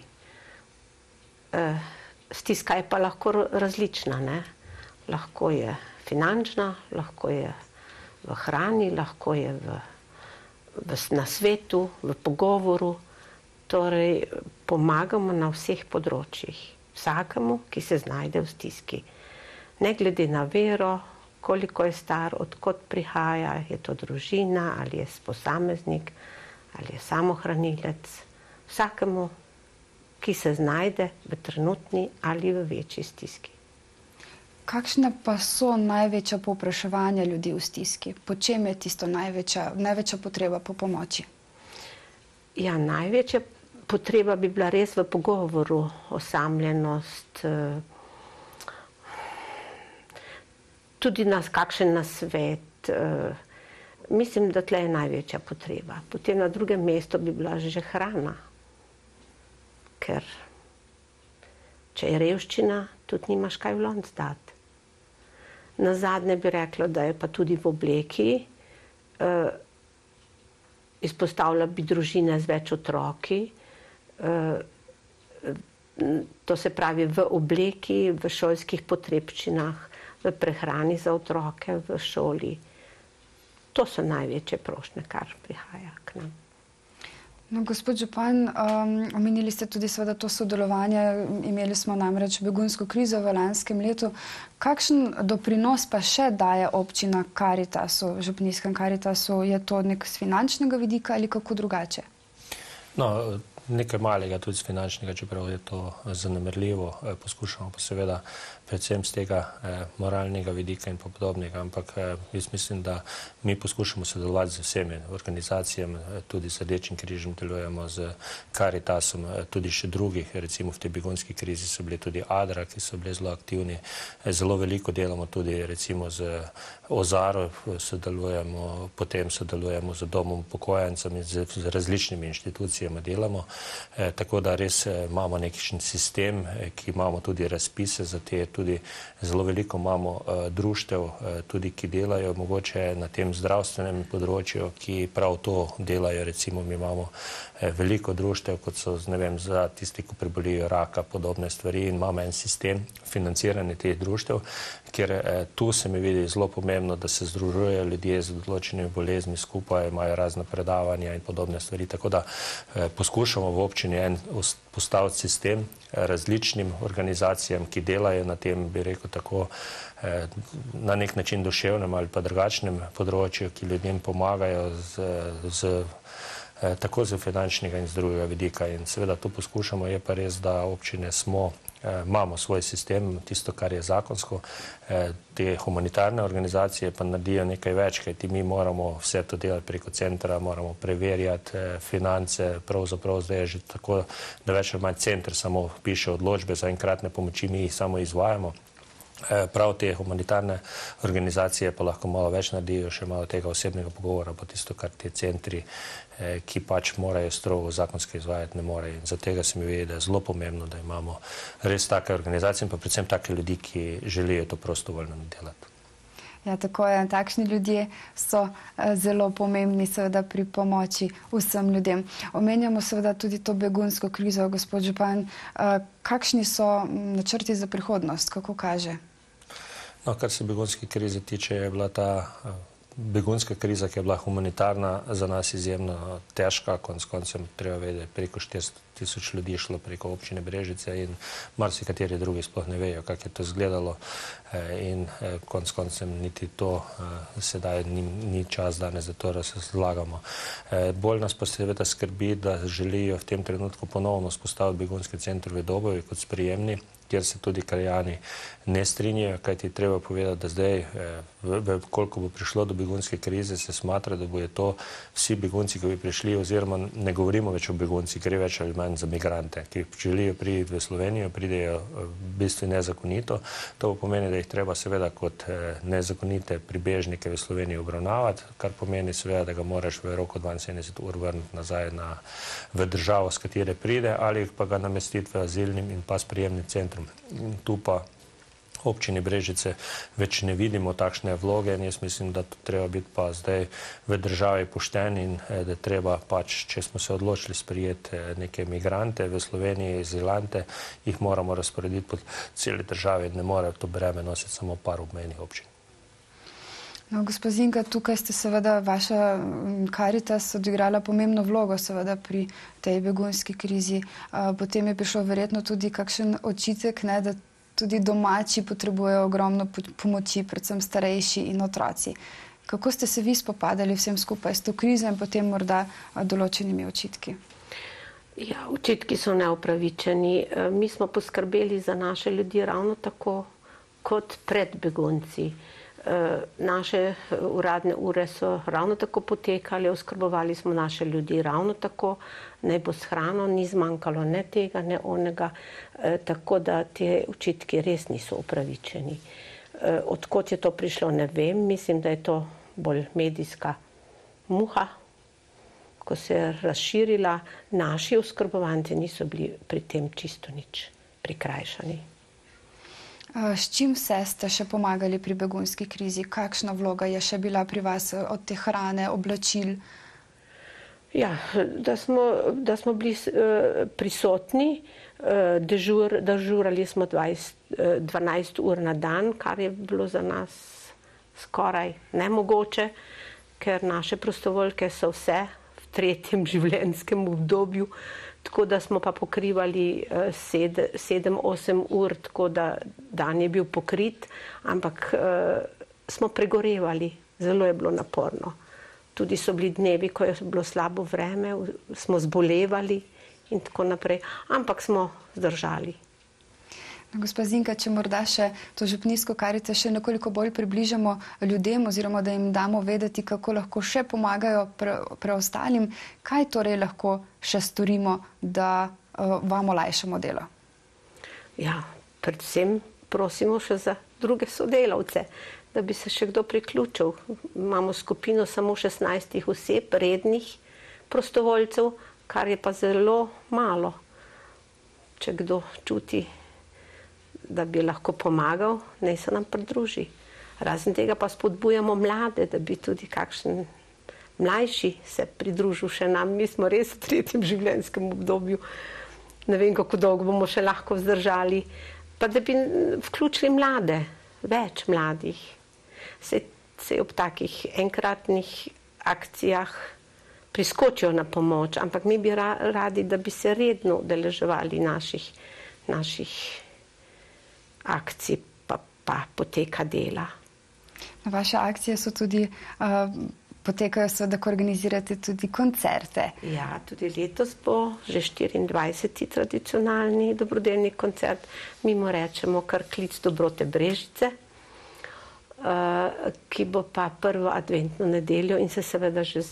Stiska je pa lahko različna, ne? Lahko je finančna, lahko je v hrani, lahko je na svetu, v pogovoru. Torej, pomagamo na vseh področjih. Vsakemu, ki se znajde v stiski. Ne glede na vero, koliko je star, odkot prihaja, je to družina, ali je posameznik, ali je samohranilec. Vsakemu, ki se znajde v trenutni ali v večji stiski. Kakšna pa so največja povpraševanja ljudi v stiski? Po čem je tisto največja potreba po pomoči? Ja, največja potreba bi bila res v pogovoru, osamljenost, tudi kakšen nasvet. Mislim, da tle je največja potreba. Potem na drugem mestu bi bila že hrana. Ker če je revščina, tudi nimaš kaj v lonec dati. Nazadnje bi rekla, da je pa tudi v obleki. Izpostavlja bi družine z več otroki. To se pravi v obleki, v šolskih potrebščinah, v prehrani za otroke, v šoli. To so največje prošnje, kar prihaja k nam. No, gospod župan, omenili ste tudi seveda to sodelovanje, imeli smo namreč begunsko krizo v lanskem letu. Kakšen doprinos pa še daje občina Karitasu, župnijskem Karitasu? Je to nek z finančnega vidika ali kako drugače? No, nekaj malega tudi z finančnega, čeprav je to zanemarljivo. Poskušamo pa seveda predvsem z tega moralnega vidika in podobnega, ampak jaz mislim, da mi poskušamo sodelovati z vsemi organizacijami, tudi z Rdečim križem delujemo, z Caritasom, tudi še drugih, recimo v tej begunski krizi so bili tudi ADRA, ki so bili zelo aktivni, zelo veliko delamo tudi recimo z Ozaro, sodelujemo, potem sodelujemo z Domom upokojencev in z različnimi inštitucijami delamo, tako da res imamo nekakšen sistem, ki imamo tudi razpise za te, tudi zelo veliko imamo društev, tudi ki delajo mogoče na tem zdravstvenem področju, ki prav to delajo, recimo mi imamo veliko društev, kot so, ne vem, za tisti, ki prebolijo raka, podobne stvari in imamo en sistem financiranja teh društev, ker tu se mi vidi zelo pomembno, da se združujejo ljudje z določenimi bolezni skupaj, imajo razne predavanja in podobne stvari, tako da poskušamo v občini postaviti sistem različnim organizacijam, ki delajo na tem, bi rekel tako, na nek način duševnem ali pa drugačnem področju, ki ljudem pomagajo tako z finančnega in z drugega vidika. In seveda to poskušamo, je pa res, da občine imamo svoj sistem, tisto, kar je zakonsko, te humanitarne organizacije pa naredijo nekaj več, kajti mi moramo vse to delati preko centra, moramo preverjati finance, pravzaprav zdaj je že tako, da več ali manj center samo piše odločbe za enkratne pomoči, mi jih samo izvajamo. Prav te humanitarne organizacije pa lahko malo več naredijo, še malo tega osebnega pogovora, pa tisto, kar te centri, ki pač morajo strogo zakonsko izvajati, ne morejo. In zato se mi vidi, da je zelo pomembno, da imamo res take organizacije in pa predvsem take ljudi, ki želijo to prostovoljno delati. Ja, tako je. Takšni ljudje so zelo pomembni seveda pri pomoči vsem ljudem. Omenjamo seveda tudi to begunsko krizo, gospod župan. Kakšni so načrti za prihodnost? Kako kaže? No, kar se begunske krize tiče, je bila ta begunska kriza, ki je bila humanitarna, za nas izjemno težka. Konec koncem treba vedeti, preko 400.000 ljudi šlo preko občine Brežice in marsikateri drugi sploh ne vejo, kako je to izgledalo. In konec koncem niti to sedaj ni čas danes, da to razlagamo. Bolj nas pa seveda skrbi, da želijo v tem trenutku ponovno spostaviti begunski center v Dobovi kot sprejemni, kjer se tudi krajani ne strinjajo, kajti treba povedati, da zdaj, koliko bo prišlo do begunske krize, se smatra, da bojo to vsi begunci, ki bi prišli, oziroma ne govorimo več o begunci, gre več ali manj za migrante, ki želijo priti v Slovenijo, pridejo v bistvu nezakonito. To pomeni, da jih treba seveda kot nezakonite pribežnike v Sloveniji obravnavati, kar pomeni seveda, da ga moraš v roku 72 ur vrniti nazaj v državo, s katere pride, ali pa ga namestiti v azilnim in pa sprejemnim centrum. Tu pa občini Brežice več ne vidimo takšne vloge in jaz mislim, da to treba biti pa zdaj v državi pošten in da treba pač, če smo se odločili sprejeti neke migrante v Sloveniji, azilante, jih moramo razporediti po celi državi in ne more to breme nositi samo par obmejnih občin. No, gospod Zinka, tukaj ste seveda, vaša Caritas odigrala pomembno vlogo seveda pri tej begunski krizi. Potem je prišel verjetno tudi kakšen očitek, ne, da tudi domači potrebujejo ogromno pomoči, predvsem starejši in otroci. Kako ste se vi spopadali vsem skupaj s to krizo in potem morda določenimi očitki? Ja, očitki so neupravičeni. Mi smo poskrbeli za naše ljudi ravno tako kot pred begunci. Naše uradne ure so ravno tako potekali, oskrbovali smo naše ljudi ravno tako, naj bo s hrano, ni zmanjkalo ne tega, ne onega, tako da te očitki res niso upravičeni. Odkot je to prišlo, ne vem, mislim, da je to bolj medijska muha, ko se je razširila. Naši oskrbovanci niso bili pri tem čisto nič prikrajšani. S čim vse ste še pomagali pri begunski krizi? Kakšna vloga je še bila pri vas od te hrane, oblačil? Ja, da smo bili prisotni, dežurali smo 12 ur na dan, kar je bilo za nas skoraj nemogoče, ker naše prostovoljke so vse v 3. življenjskem obdobju, tako da smo pa pokrivali 7-8 ur, tako da dan je bil pokrit, ampak smo pregorevali, zelo je bilo naporno. Tudi so bili dnevi, ko je bilo slabo vreme, smo zbolevali in tako naprej, ampak smo zdržali. Gospa Zinka, če morda še to župnijsko karico še nekoliko bolj približamo ljudem oziroma da jim damo vedeti, kako lahko še pomagajo preostalim, kaj torej lahko še storimo, da vam olajšamo delo? Ja, predvsem prosimo še za druge sodelavce, da bi se še kdo priključil. Imamo skupino samo 16 oseb, rednih prostovoljcev, kar je pa zelo malo. Če kdo čuti, da bi lahko pomagal, naj se nam pridruži. Razen tega pa spodbujamo mlade, da bi tudi kakšen mlajši se pridružil še nam. Mi smo res v 3. življenjskem obdobju. Ne vem, kako dolgo bomo še lahko vzdržali. Pa da bi vključili mlade, več mladih. Se ob takih enkratnih akcijah priskočijo na pomoč, ampak mi bi radi, da bi se redno udeleževali naših akcij pa poteka dela. Vaše akcije so tudi, potekajo seveda, ko organizirate tudi koncerte. Ja, tudi letos bo že 24. tradicionalni dobrodelni koncert. Mi mu rečemo kar Klic dobrote Brežice, ki bo pa prvo adventno nedeljo in se seveda že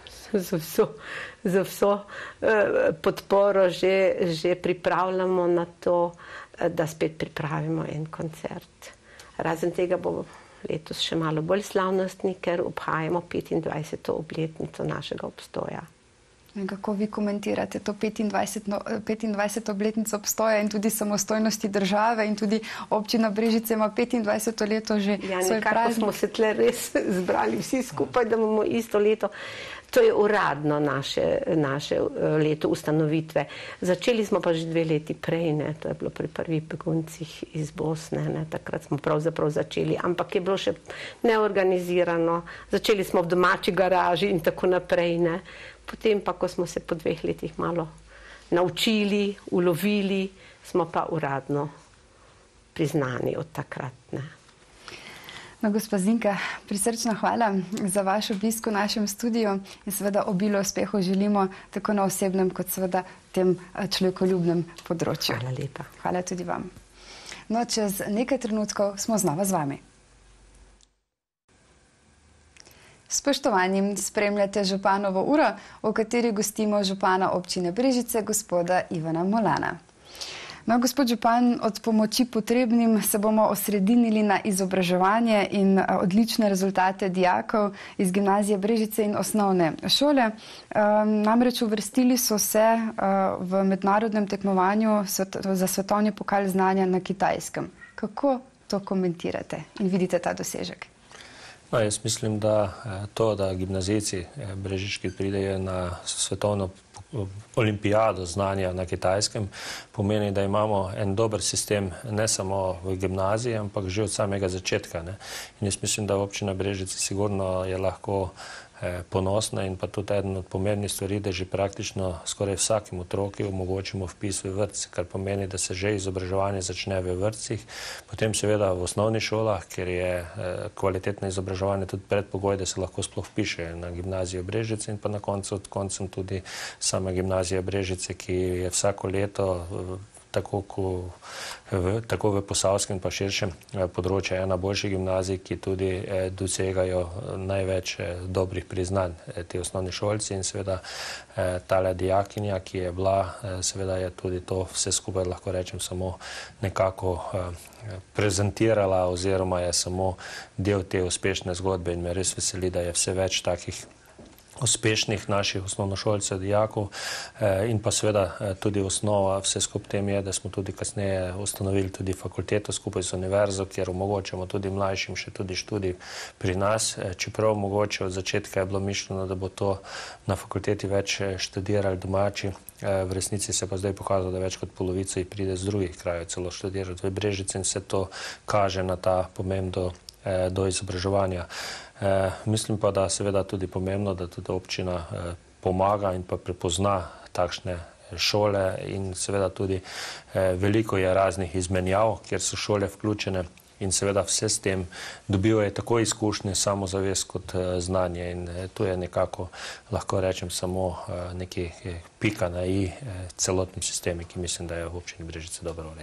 za vso podporo že pripravljamo na to, da spet pripravimo en koncert. Razen tega bo letos še malo bolj slavnostni, ker obhajamo 25. obletnico našega obstoja. Kako vi komentirate to 25. obletnico obstoja in tudi samostojnosti države in tudi občina Brežice ima 25. leto že svoj praznik? Nekako smo se tle res zbrali vsi skupaj, da imamo isto leto. To je uradno naše leto ustanovitve. Začeli smo pa že 2 leti prej, ne? To je bilo pri prvih beguncih iz Bosne, ne? Takrat smo pravzaprav začeli, ampak je bilo še neorganizirano. Začeli smo v domači garaži in tako naprej, ne? Potem pa, ko smo se po 2 letih malo naučili, ulovili, smo pa uradno priznani od takrat, ne? No, gospa Zinka, prisrčna hvala za vaš obisk v našem studiu in seveda obilo uspehov želimo tako na osebnem kot seveda tem človekoljubnem področju. Hvala lepa. Hvala tudi vam. No, čez nekaj trenutkov smo znova z vami. Spoštovani, spremljate Županovo uro, v kateri gostimo župana občine Brežice, gospoda Ivana Molana. No, gospod župan, od pomoči potrebnim se bomo osredinili na izobraževanje in odlične rezultate dijakov iz gimnazije Brežice in osnovne šole. Namreč uvrstili so se v mednarodnem tekmovanju za svetovni pokal znanja na Kitajskem. Kako to komentirate in vidite ta dosežek? No, jaz mislim, da to, da gimnazijci brežiški pridejo na svetovno olimpijado znanja na Kitajskem, pomeni, da imamo en dober sistem ne samo v gimnaziji, ampak že od samega začetka, ne. In jaz mislim, da občina Brežice sigurno je lahko ponosna in pa tudi eden od pomembnih stvari, da že praktično skoraj vsakim otroki omogočimo vpis v vrtce, kar pomeni, da se že izobraževanje začne v vrtcih, potem seveda v osnovnih šolah, ker je kvalitetno izobraževanje tudi predpogoj, da se lahko sploh vpiše na gimnazijo Brežice in pa na koncem tudi sama gimnazija Brežice, ki je vsako leto tako v Posavskem pa širšem področju ena boljših gimnazij, ki tudi dosegajo največ dobrih priznanj te osnovni šolci in seveda tale dijakinja, ki je bila, seveda je tudi to vse skupaj, lahko rečem, samo nekako prezentirala oziroma je samo del te uspešne zgodbe in me res veseli, da je vse več takih uspešnih naših osnovnošolcev, dijakov in pa seveda tudi osnova vse skupaj tem je, da smo tudi kasneje ustanovili tudi fakulteto skupaj z univerzo, kjer omogočamo tudi mlajšim še tudi študij pri nas, čeprav mogoče od začetka je bilo mišljeno, da bo to na fakulteti več študirali domači, v resnici se pa zdaj pokazalo, da več kot polovica jih pride z drugih krajev celo študirati v Brežici in se to kaže na ta pomen do izobraževanja. Mislim pa, da seveda tudi pomembno, da tudi občina pomaga in pa prepozna takšne šole in seveda tudi veliko je raznih izmenjav, kjer so šole vključene in seveda vse s tem dobivajo tako izkušnje, samozavest kot znanje in to je nekako, lahko rečem, samo neki pika na i celotnem sistemu, ki mislim, da je v občini Brežice dobro urejen.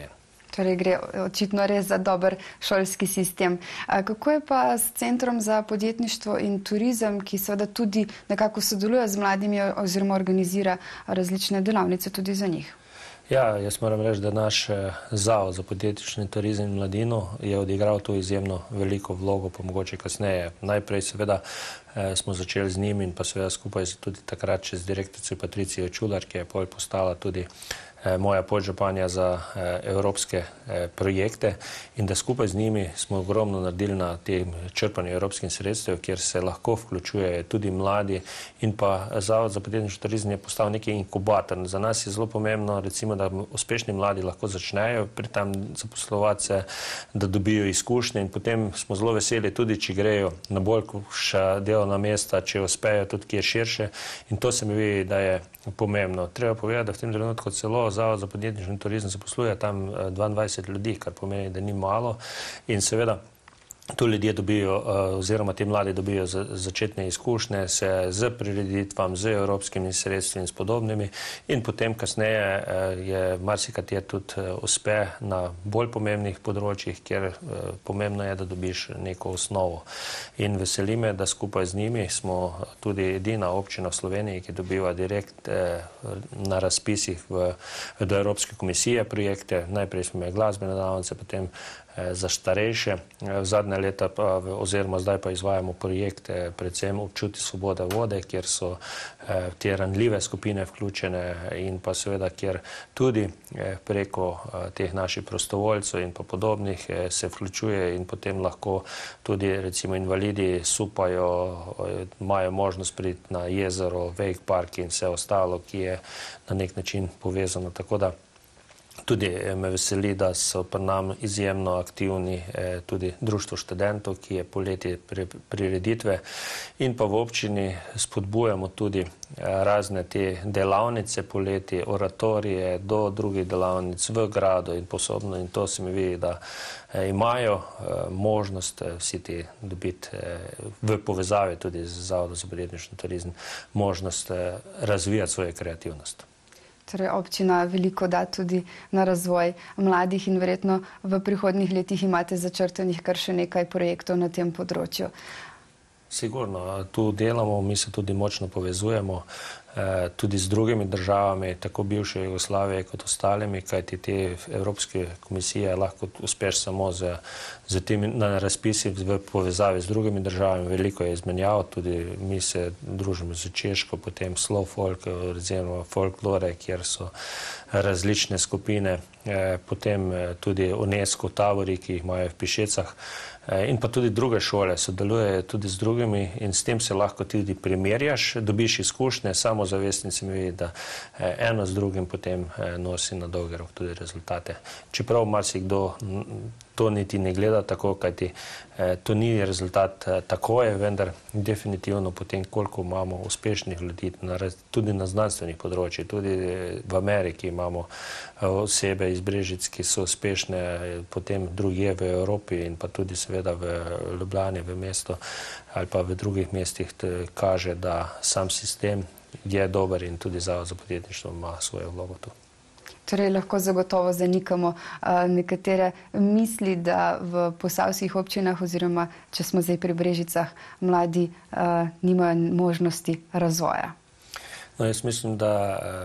Torej gre očitno res za dober šolski sistem. Kako je pa s Centrom za podjetništvo in turizem, ki seveda tudi nekako sodeluje z mladimi oziroma organizira različne delavnice tudi za njih? Ja, jaz moram reči, da naš Zavod za podjetništvo in turizem in mladino je odigral tu izjemno veliko vlogo, pa mogoče kasneje. Najprej seveda smo začeli z njimi in pa seveda skupaj tudi takrat še z direktorico Patricijo Čular, ki je postala tudi moja podžupanja za evropske projekte, in da skupaj z njimi smo ogromno naredili na tem črpanju evropskih sredstev, kjer se lahko vključujejo tudi mladi, in pa Zavod za podjetništvo in turizem je postal neki inkubator. Za nas je zelo pomembno, recimo, da uspešni mladi lahko začnejo pri tam zaposlovati se, da dobijo izkušnje, in potem smo zelo veseli tudi, če grejo na boljša delovna mesta, če uspejo tudi kje širše, in to se mi vidi, da je pomembno. Treba povedati, da v tem trenutku celo Zavod za podjetništvo in turizem zaposluje tam 22 ljudi, kar pomeni, da ni malo, in seveda tu ljudje dobijo, oziroma ti mladi dobijo začetne izkušnje se z prireditvam, z evropskimi sredstvi in s podobnimi, in potem kasneje je marsikateri tudi uspe na bolj pomembnih področjih, kjer pomembno je, da dobiš neko osnovo. In veseli me, da skupaj z njimi smo tudi edina občina v Sloveniji, ki dobiva direkt na razpisih do Evropske komisije projekte. Najprej smo imeli glasbene delavnice, potem za starejše. V zadnje leta oziroma zdaj pa izvajamo projekte predvsem Občuti svobode vode, kjer so te ranljive skupine vključene, in pa seveda, kjer tudi preko teh naših prostovoljcev in pa podobnih se vključuje, in potem lahko tudi recimo invalidi supajo, imajo možnost priti na jezero, wake park in vse ostalo, ki je na nek način povezano. Tako da tudi me veseli, da so pri nam izjemno aktivni tudi Društvo študentov, ki je poleti prireditve, in pa v občini spodbujamo tudi razne te delavnice poleti, oratorije do drugih delavnic v gradu in podobno, in to se mi vidi, da imajo možnost vsi ti dobiti v povezavi tudi z Zavodom za podjetništvo in turizem možnost razvijati svojo kreativnost. Torej, občina veliko da tudi na razvoj mladih in verjetno v prihodnjih letih imate začrtanih kar še nekaj projektov na tem področju. Sigurno, tu delamo, mi se tudi močno povezujemo tudi z drugimi državami, tako bivše Jugoslavije kot ostalimi, kajti te Evropske komisije lahko uspeš samo z temi na razpisi v povezavi z drugimi državami. Veliko je izmenjav, tudi mi se družimo z Češko, potem slow folk, recimo folklore, kjer so različne skupine, potem tudi UNESCO tabori, ki jih imajo v Pišecah, in pa tudi druge šole sodelujejo tudi z drugimi, in s tem se lahko tudi primerjaš, dobiš izkušnje, samozavest, in se mi vidi, da eno z drugim potem nosi na dolgi rok tudi rezultate. Čeprav marsikdo to niti ne gleda tako, kajti to ni rezultat takoj, vendar definitivno potem, koliko imamo uspešnih ljudi, tudi na znanstvenih področjih, tudi v Ameriki imamo osebe iz Brežic, ki so uspešne, potem drugje v Evropi in pa tudi seveda v Ljubljani, v mestu ali pa v drugih mestih, kaže, da sam sistem je dober in tudi Zavod za podjetništvo ima svojo vlogo tu. Torej, lahko zagotovo zanikamo nekatere misli, da v posavskih občinah oziroma, če smo zdaj pri Brežicah, mladi nimajo možnosti razvoja. No, jaz mislim, da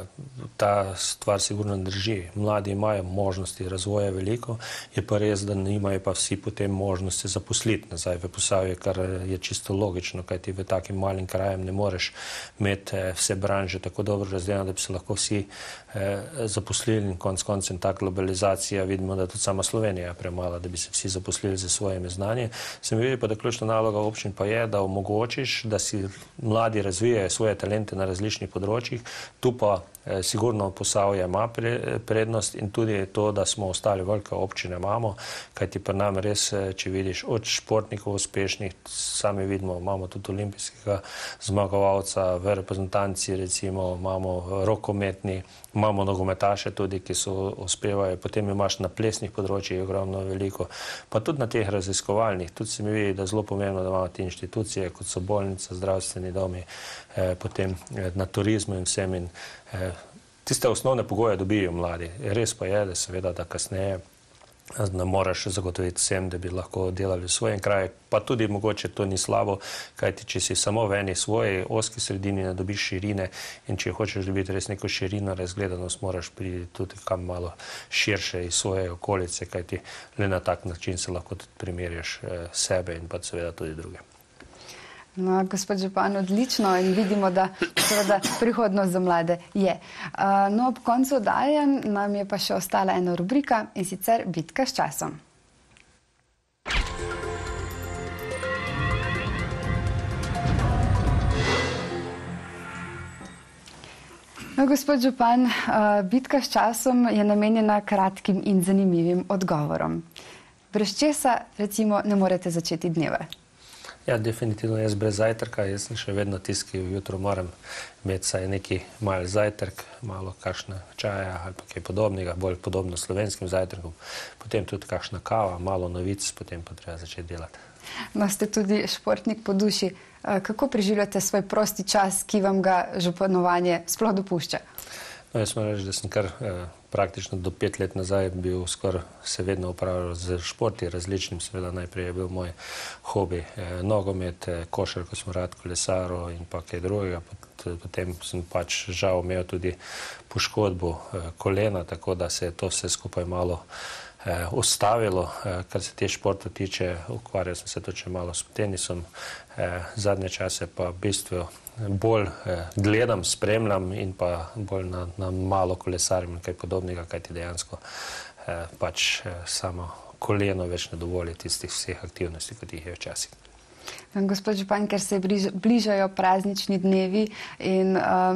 ta stvar sigurno drži. Mladi imajo možnosti razvoja veliko, je pa res, da nimajo pa vsi potem možnosti zaposliti nazaj v Posavje, kar je čisto logično, kajti v takim malim krajem ne moreš imeti vse branže tako dobro razdeljene, da bi se lahko vsi zaposlili, in konec koncem ta globalizacija, vidimo, da tudi sama Slovenija je premala, da bi se vsi zaposlili za svojimi znanje. Se mi vidi pa, da ključna naloga občin pa je, da omogočiš, da si mladi razvijajo svoje talente na različnih področjih. Tu pa sigurno Posavje ima prednost, in tudi to, da smo ostali velike občine imamo, kajti pri nam res, če vidiš, od športnikov uspešnih, sami vidimo, imamo tudi olimpijskega zmagovalca v reprezentanci, recimo imamo rokometni, imamo nogometaše tudi, ki so uspevajo, potem imaš na plesnih področjih ogromno veliko, pa tudi na teh raziskovalnih. Tudi se mi vidi, da je zelo pomembno, da imamo te inštitucije, kot so bolnice, zdravstveni domi, potem na turizmu in vsem, in tiste osnovne pogoje dobijo mladi. Res pa je, da seveda, da kasneje ne moraš zagotoviti vsem, da bi lahko delali v svojem kraju, pa tudi mogoče to ni slabo, kajti če si samo v eni svoji ozki sredini, ne dobiš širine in če hočeš dobiti res neko širino, razgledanost, moraš priti tudi kam malo širše iz svoje okolice, kajti le na tak način se lahko tudi primerjaš sebe in pa seveda tudi druge. No, gospod župan, odlično in vidimo, da seveda prihodnost za mlade je. No, ob koncu oddaje nam je pa še ostala ena rubrika in sicer Bitka s časom. No, gospod župan, Bitka s časom je namenjena kratkim in zanimivim odgovorom. Brez česa, recimo, ne morete začeti dneva? Ja, definitivno jaz brez zajtrka. Jaz sem še vedno tisti, ki jutro moram imeti saj neki mal zajtrk, malo kakšna čaja ali pa kaj podobnega, bolj podobno slovenskim zajtrkom. Potem tudi kakšna kava, malo novic, potem pa treba začeti delati. No, ste tudi športnik po duši. Kako preživljate svoj prosti čas, ki vam ga županovanje sploh dopušča? No, jaz moram reči, da sem kar praktično do 5 let nazaj bil skoraj se vedno upravljal z športi različnim. Seveda najprej je bil moj hobi nogomet, košarko sem rad, kolesaro in pa kaj drugega. Potem sem pač žal imel tudi poškodbo kolena, tako da se je to vse skupaj malo ustavilo. Kar se te športa tiče, ukvarjal sem se tudi malo s tenisom. Zadnje čase pa v bistvu bolj gledam, spremljam in pa bolj na malo kolesarim in kaj podobnega, kajti dejansko pač samo koleno več ne dovoli tistih vseh aktivnosti, kot jih je včasih. Gospod župan, ker se bližajo praznični dnevi in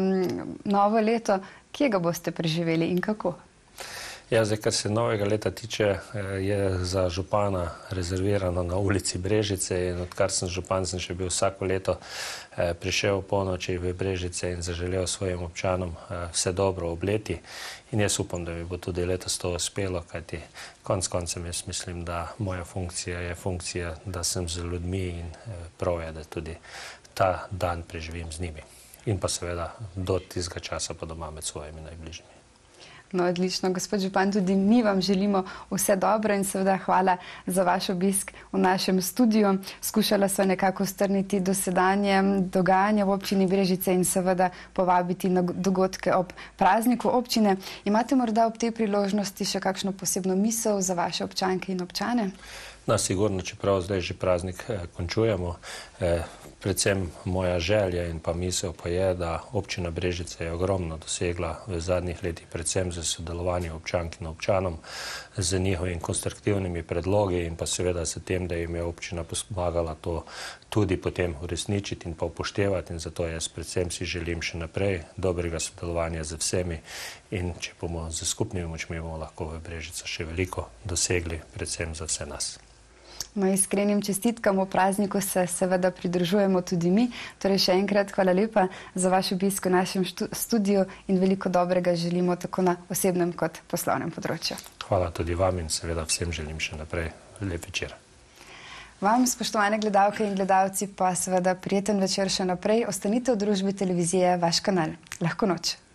novo leto, kje ga boste preživeli in kako? Ja, zdaj, kar se novega leta tiče, je za župana rezervirano na ulici Brežice in odkar sem župan, sem še bil vsako leto prišel polnoči v Brežice in zaželel svojim občanom vse dobro ob leti. In jaz upam, da mi bo tudi letos to uspelo, kajti konec koncem jaz mislim, da moja funkcija je funkcija, da sem z ljudmi in prav je, da tudi ta dan preživim z njimi. In pa seveda do tistega časa pa doma med svojimi najbližjimi. No, odlično. Gospod župan, tudi mi vam želimo vse dobro in seveda hvala za vaš obisk v našem studiu. Skušala sva nekako strniti dosedanje dogajanje v občini Brežice in seveda povabiti na dogodke ob prazniku občine. Imate morda ob tej priložnosti še kakšno posebno misel za vaše občanke in občane? No, sigurno, čeprav zdaj že praznik končujemo. Predvsem moja želja in pa misel pa je, da občina Brežice je ogromno dosegla v zadnjih letih, predvsem za sodelovanje občank in občanom, z njihovimi konstruktivnimi predlogi in pa seveda s tem, da jim je občina pomagala to tudi potem uresničiti in pa upoštevati. In zato jaz predvsem si želim še naprej dobrega sodelovanja z vsemi in če bomo z skupnimi močmi, bomo lahko v Brežico še veliko dosegli, predvsem za vse nas. No, iskrenim čestitkam v prazniku se seveda pridružujemo tudi mi. Torej še enkrat hvala lepa za vaš obisk v našem studiu in veliko dobrega želimo tako na osebnem kot poslovnem področju. Hvala tudi vam in seveda vsem želim še naprej lep večer. Vam, spoštovane gledalke in gledalci, pa seveda prijeten večer še naprej. Ostanite v družbi televizije Vaš kanal. Lahko noč.